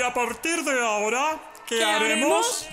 a partir de ahora, ¿qué haremos?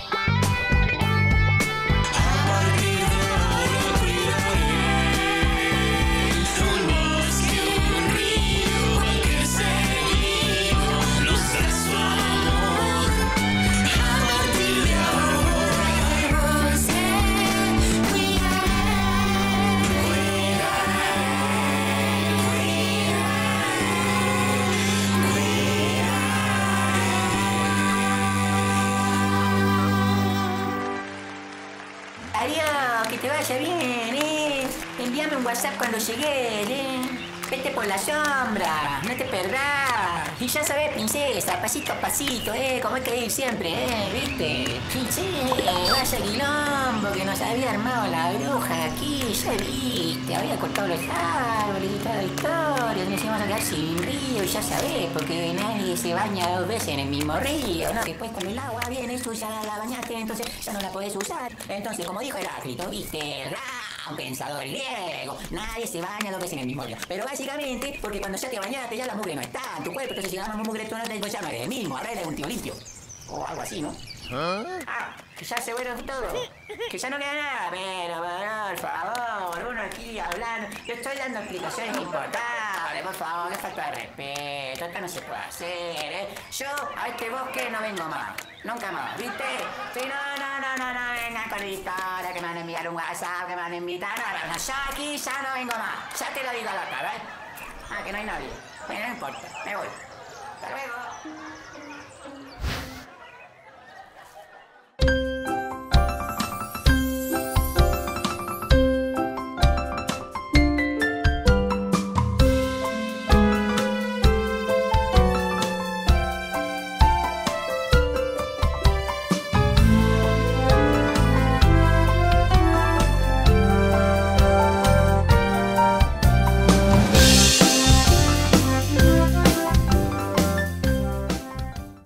Adiós, que te vaya bien, Envíame un WhatsApp cuando llegues, Vete por la sombra, no te perdás. Y ya sabes, princesa, pasito a pasito, como hay que ir siempre, ¿viste? Sí, vaya quilombo que nos había armado la bruja aquí, ya viste. Había cortado los árboles y toda la historia, nos íbamos a quedar sin río, y ya sabés, porque nadie se baña 2 veces en el mismo río, ¿no? Después cuando el agua viene suya, la bañaste, entonces ya no la podés usar. Entonces, como dijo Heráclito, ¿viste? Un pensador griego. Nadie se baña 2 veces en el mismo río. Pero básicamente, porque cuando ya te bañaste, ya la mugre no está en tu cuerpo. Entonces, si ganamos mugre, tú no te ya no eres el mismo. Ahora eres un tío limpio. O algo así, ¿no? Que ya se fueron todo. Que ya no queda nada. Pero, por favor, uno aquí hablando. Yo estoy dando explicaciones importantes. Por favor, qué falta de respeto. Esto no se puede hacer, Yo a este bosque no vengo más. Nunca más, ¿viste? Si no vengan con historia, que me van a enviar un WhatsApp, que me van a invitar. No, yo aquí ya no vengo más. Ya te lo digo a la cara, que no hay nadie. Bueno, no importa, me voy. Hasta luego.